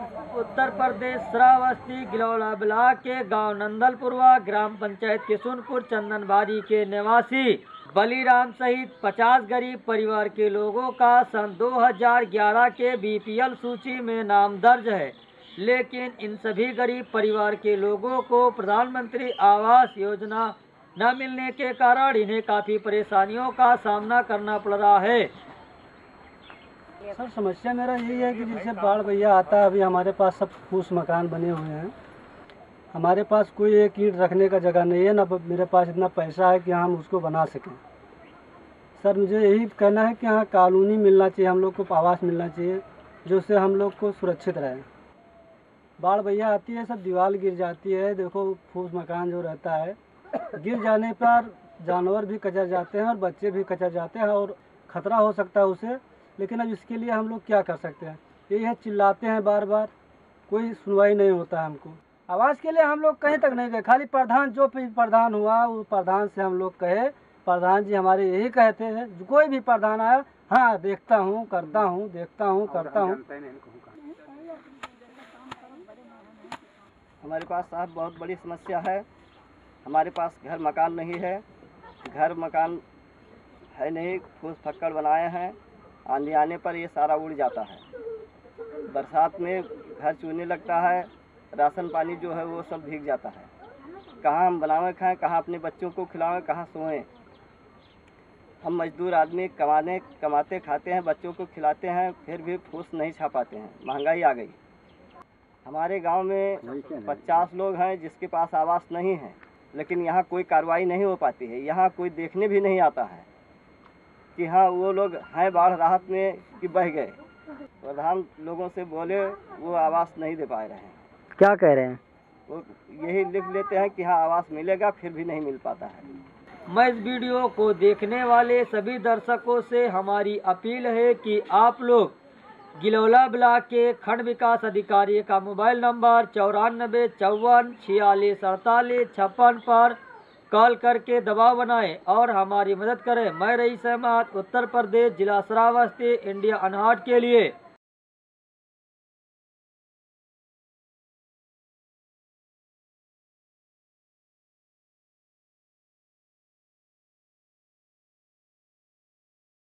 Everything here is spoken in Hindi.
उत्तर प्रदेश श्रावस्ती गिलौला ब्लॉक के गांव नंदलपुरवा ग्राम पंचायत किशुनपुर चंदनबाड़ी के निवासी बलीराम सहित 50 गरीब परिवार के लोगों का सन 2011 के बीपीएल सूची में नाम दर्ज है, लेकिन इन सभी गरीब परिवार के लोगों को प्रधानमंत्री आवास योजना न मिलने के कारण इन्हें काफ़ी परेशानियों का सामना करना पड़ रहा है। सर, समस्या मेरा यही है कि जैसे बाढ़ भैया आता है, अभी हमारे पास सब फूस मकान बने हुए हैं, हमारे पास कोई एक ईंट रखने का जगह नहीं है, ना मेरे पास इतना पैसा है कि हम उसको बना सकें। सर, मुझे यही कहना है कि यहाँ कानूनी मिलना चाहिए, हम लोग को आवास मिलना चाहिए जिससे हम लोग को सुरक्षित रहे। बाढ़ भैया आती है, सब दीवार गिर जाती है, देखो फूस मकान जो रहता है गिर जाने पर जानवर भी कचर जाते हैं और बच्चे भी कचर जाते हैं और ख़तरा हो सकता है उसे। लेकिन अब इसके लिए हम लोग क्या कर सकते हैं? यही है, चिल्लाते हैं बार बार, कोई सुनवाई नहीं होता है हमको। आवाज़ के लिए हम लोग कहीं तक नहीं गए, खाली प्रधान जो भी प्रधान हुआ वो प्रधान से हम लोग कहे, प्रधान जी हमारे यही कहते हैं, कोई भी प्रधान आया, हाँ देखता हूँ करता हूँ, देखता हूँ करता हूँ। हमारे पास साहब बहुत बड़ी समस्या है। हमारे पास घर मकान नहीं है, घर मकान है नहीं, फूस फक्कड़ बनाए हैं, आंधी आने पर ये सारा उड़ जाता है। बरसात में घर चूने लगता है, राशन पानी जो है वो सब भीग जाता है। कहाँ हम बनावे खाएं, कहाँ अपने बच्चों को खिलावें, कहाँ सोएं। हम मजदूर आदमी कमाते खाते हैं, बच्चों को खिलाते हैं, फिर भी फूस नहीं छा पाते हैं। महंगाई आ गई। हमारे गांव में 50 लोग हैं जिसके पास आवास नहीं है, लेकिन यहाँ कोई कार्रवाई नहीं हो पाती है। यहाँ कोई देखने भी नहीं आता है कि हाँ वो लोग हैं बाढ़ राहत में कि बह गए। प्रधान लोगों से बोले, वो आवास नहीं दे पा रहे हैं। क्या कह रहे हैं? वो यही लिख लेते हैं कि हाँ आवास मिलेगा, फिर भी नहीं मिल पाता है। मैं इस वीडियो को देखने वाले सभी दर्शकों से हमारी अपील है कि आप लोग गिलौला ब्लॉक के खंड विकास अधिकारी का मोबाइल नंबर 94 54 46 48 56 पर कॉल करके दबाव बनाएं और हमारी मदद करें। मैं रईस अहमद, उत्तर प्रदेश, जिला श्रावस्ती, इंडिया अनहर्ड के लिए।